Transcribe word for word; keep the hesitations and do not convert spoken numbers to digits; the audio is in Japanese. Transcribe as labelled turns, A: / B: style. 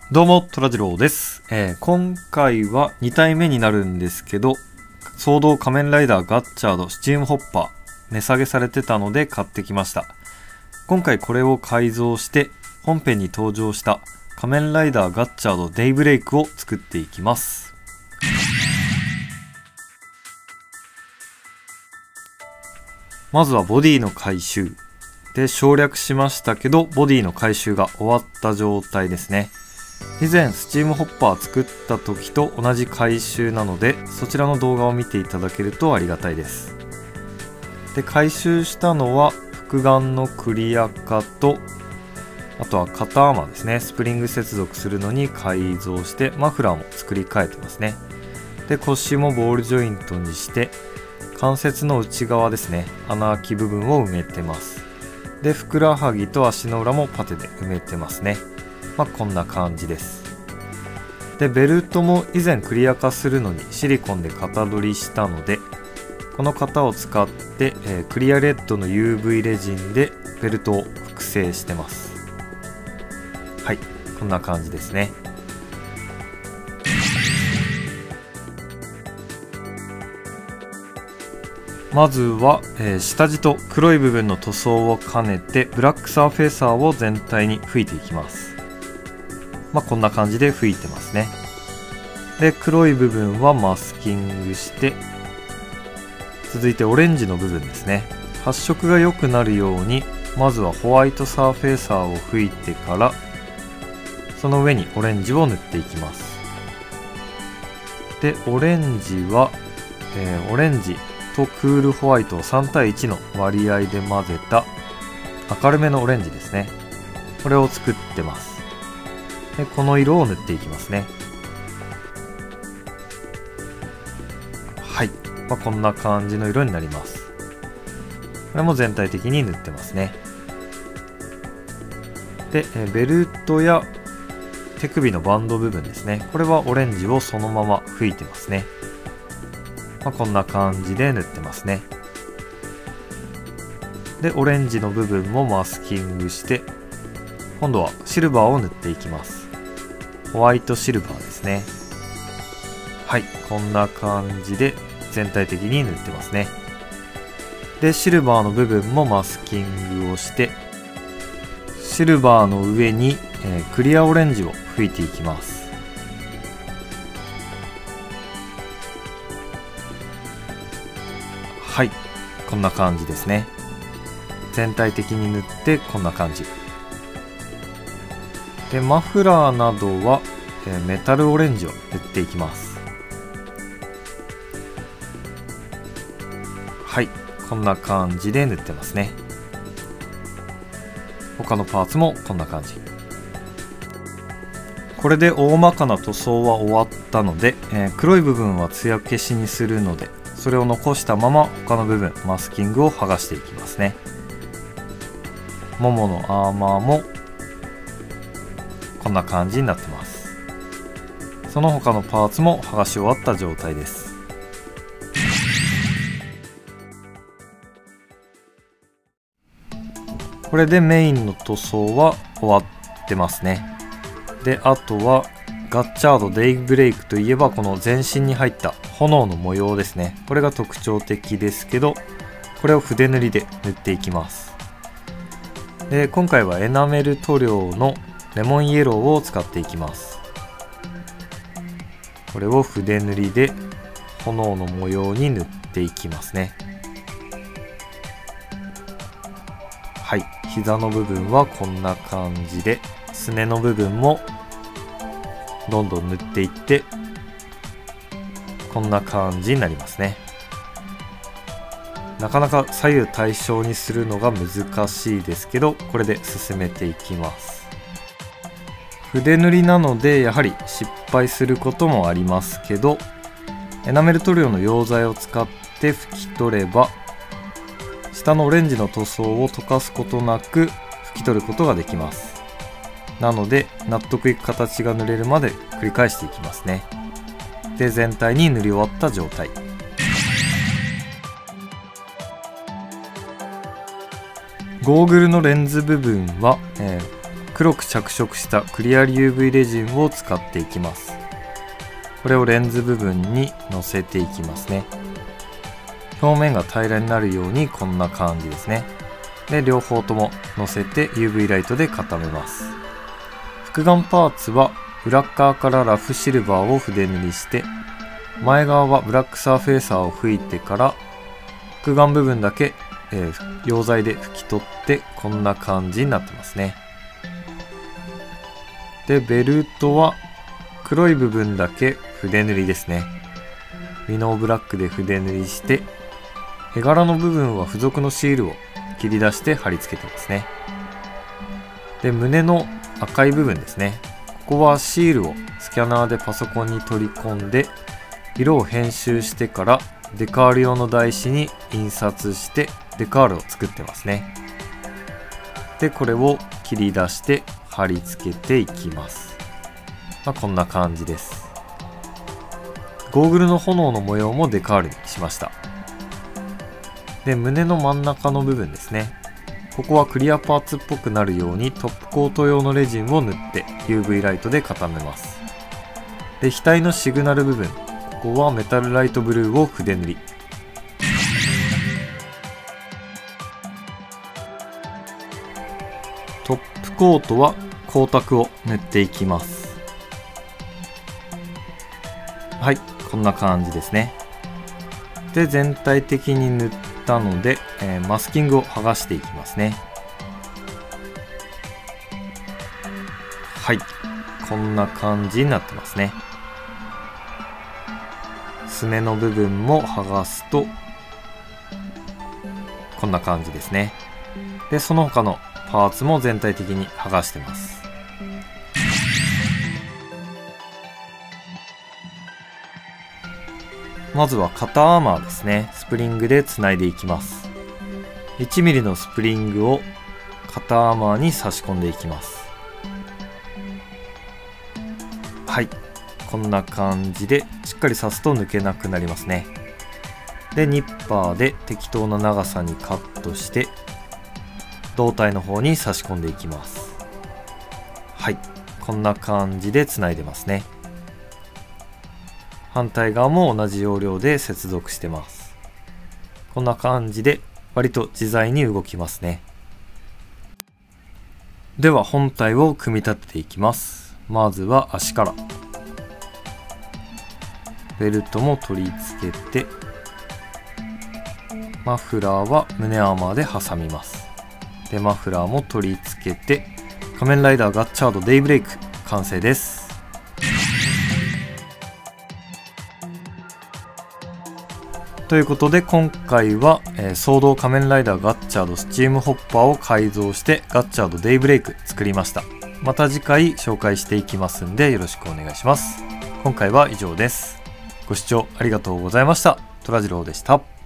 A: どうも、トラジローです、えー。今回はに体目になるんですけど、ソード仮面ライダーガッチャードスチームホッパー値下げされてたので買ってきました。今回これを改造して本編に登場した仮面ライダーガッチャードデイブレイクを作っていきます。まずはボディの回収で省略しましたけど、ボディの回収が終わった状態ですね。以前スチームホッパー作った時と同じ回収なので、そちらの動画を見ていただけるとありがたいです。で、回収したのは複眼のクリア化と、あとは肩アーマーですね。スプリング接続するのに改造してマフラーも作り変えてますね。で、腰もボールジョイントにして関節の内側ですね、穴あき部分を埋めてます。で、ふくらはぎと足の裏もパテで埋めてますね。まあ、こんな感じです。で、ベルトも以前クリア化するのにシリコンで型取りしたので、この型を使って、えー、クリアレッドの ユーブイ レジンでベルトを複製してます。はい、こんな感じですね。まずは、えー、下地と黒い部分の塗装を兼ねてブラックサーフェイサーを全体に吹いていきます。まあ、こんな感じで吹いてますね。で、黒い部分はマスキングして、続いてオレンジの部分ですね。発色が良くなるように、まずはホワイトサーフェイサーを吹いてから、その上にオレンジを塗っていきます。で、オレンジは、えー、オレンジとクールホワイトをさん対いちの割合で混ぜた明るめのオレンジですね。これを作ってます。で、この色を塗っていきますね。はい、まあ、こんな感じの色になります。これも全体的に塗ってますね。で、ベルトや手首のバンド部分ですね。これはオレンジをそのまま吹いてますね。まあ、こんな感じで塗ってますね。で、オレンジの部分もマスキングして、今度はシルバーを塗っていきます。ホワイトシルバーですね。はい、こんな感じで全体的に塗ってますね。で、シルバーの部分もマスキングをして、シルバーの上に、えー、クリアオレンジを吹いていきます。はい、こんな感じですね。全体的に塗ってこんな感じ。で、マフラーなどは、えー、メタルオレンジを塗っていきます。はい、こんな感じで塗ってますね。他のパーツもこんな感じ。これで大まかな塗装は終わったので、えー、黒い部分は艶消しにするので、それを残したまま他の部分マスキングを剥がしていきますね。もものアーマーもこんな感じになってます。その他のパーツも剥がし終わった状態です。これでメインの塗装は終わってますね。で、あとはガッチャードデイブレイクといえばこの全身に入った炎の模様ですね。これが特徴的ですけど、これを筆塗りで塗っていきます。で、今回はエナメル塗料のレモンイエローを使っていきます。これを筆塗りで炎の模様に塗っていきますね。はい、膝の部分はこんな感じで、すねの部分もどんどん塗っていって、こんな感じになりますね。なかなか左右対称にするのが難しいですけど、これで進めていきます。筆塗りなのでやはり失敗することもありますけど、エナメル塗料の溶剤を使って拭き取れば、下のオレンジの塗装を溶かすことなく拭き取ることができます。なので納得いく形が塗れるまで繰り返していきますね。で、全体に塗り終わった状態。ゴーグルのレンズ部分は、えー黒く着色したクリア ユーブイ レジンを使っていきます。これをレンズ部分にのせていきますね。表面が平らになるようにこんな感じですね。で、両方とものせて ユーブイ ライトで固めます。複眼パーツは裏側からラフシルバーを筆塗りして、前側はブラックサーフェーサーを吹いてから複眼部分だけ、えー、溶剤で拭き取ってこんな感じになってますね。で、ベルトは黒い部分だけ筆塗りですね。ウィノーブラックで筆塗りして、絵柄の部分は付属のシールを切り出して貼り付けてますね。で、胸の赤い部分ですね。ここはシールをスキャナーでパソコンに取り込んで、色を編集してからデカール用の台紙に印刷してデカールを作ってますね。で、これを切り出して貼り付けていきます。まあ、こんな感じです。ゴーグルの炎の模様もデカールにしました。で、胸の真ん中の部分ですね。ここはクリアパーツっぽくなるようにトップコート用のレジンを塗って ユーブイ ライトで固めます。で、額のシグナル部分、ここはメタルライトブルーを筆塗り。トップコートは光沢を塗っていきます。はい、こんな感じですね。で、全体的に塗ったので、えー、マスキングを剥がしていきますね。はい、こんな感じになってますね。すねの部分も剥がすとこんな感じですね。で、その他のパーツも全体的に剥がしてます。まずは肩アーマーですね。スプリングでつないでいきます。いちミリのスプリングを肩アーマーに差し込んでいきます。はい、こんな感じでしっかり刺すと抜けなくなりますね。で、ニッパーで適当な長さにカットして胴体の方に差し込んでいきます。はい、こんな感じでつないでますね。反対側も同じ要領で接続してます。こんな感じで割と自在に動きますね。では本体を組み立てていきます。まずは足から。ベルトも取り付けて、マフラーは胸アーマーで挟みます。で、マフラーも取り付けて、仮面ライダーガッチャードデイブレイク完成です。ということで今回は、えー、ソード仮面ライダーガッチャードスチームホッパーを改造してガッチャードデイブレイク作りました。また次回紹介していきますんでよろしくお願いします。今回は以上です。ご視聴ありがとうございました。トラジローでした。